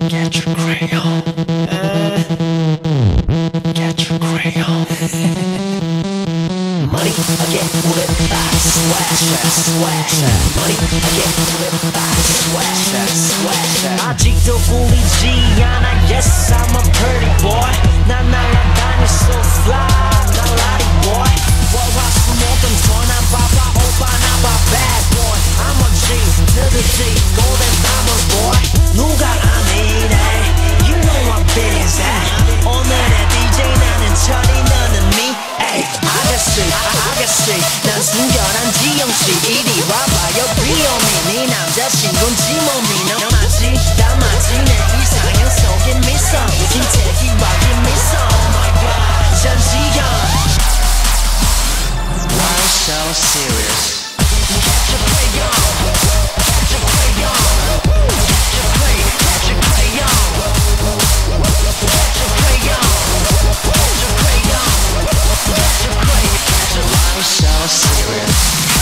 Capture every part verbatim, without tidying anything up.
Get your crayon. Uh, get your crayon. Money, I get whipped by swash, swash. Money, I get whipped by swash, swash. 아직도 꿀리지 않아. Yes, I'm a pretty boy. 난 날아다니 so fly. 난 라리 boy. 월화수목금 전화 봐봐 오빠 나봐 bad boy. I'm a G to the D, golden diamond boy. 누가 아니래? You know I'm busy. 오늘의 디제이 나는 철이 너는 me. Ay, 아가씨, 아가씨, 난 순결한 지영씨. 이리 와봐요, 비오미. 네 남자친구는 지몸이 너 맞지? 다 맞지? 내 이상형 속에 미소. 김태희 박인 미소. Oh my god, 전지현. Why so serious? Catch a crayon. Catch a crayon. Catch a crayon. Catch a crayon. Catch a crayon. Catch a crayon. Catch a crayon. Catch a why so serious?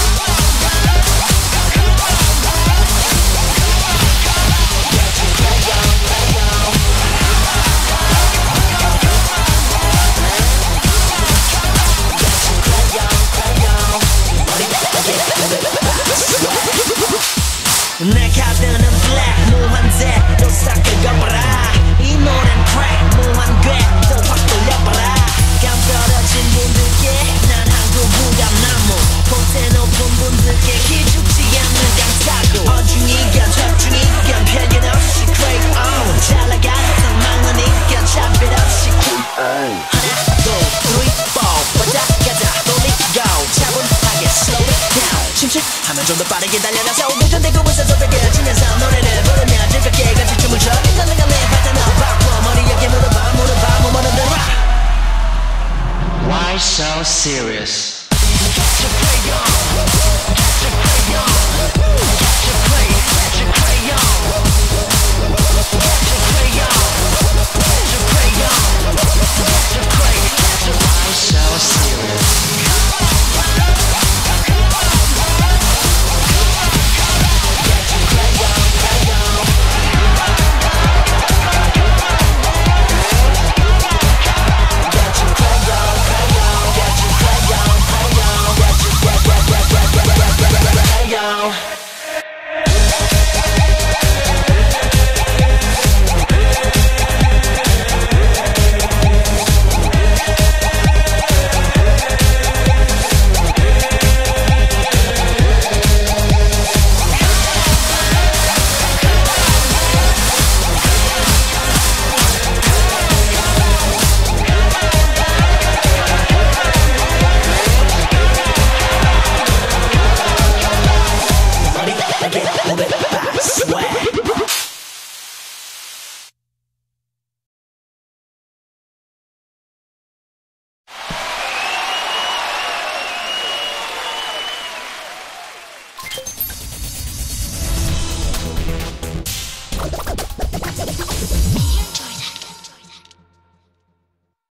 내 카드는 black 무한대 또 싹긁어봐라 이 노래는 crack 무한궤 또 확 돌려봐라 감떨어진 분들께 난 한국 무감나무 poten 높은 분들께 기죽지 않는 강타구 어중이견 적중이견 편견 없이 crayon 잘 나가는 망하니까 차별 없이 하나 둘 셋 바짝 가자 돌리고 차분하게 slow it down 침착하면 좀 더 빠르게 달려나서 운전되고 웃어서 되게지면서 노래를 부르며 즐겁게 같이 춤을 춰 너는 감내 파트너 바꿔 머리에 물어봐 물어봐 뭐 뭐는 들어봐 Why so serious? Catch a crayon.